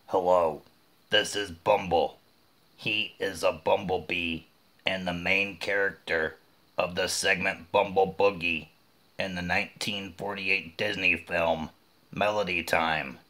Hello, this is Bumble. He is a bumblebee and the main character of the segment Bumble Boogie in the 1948 Disney film Melody Time.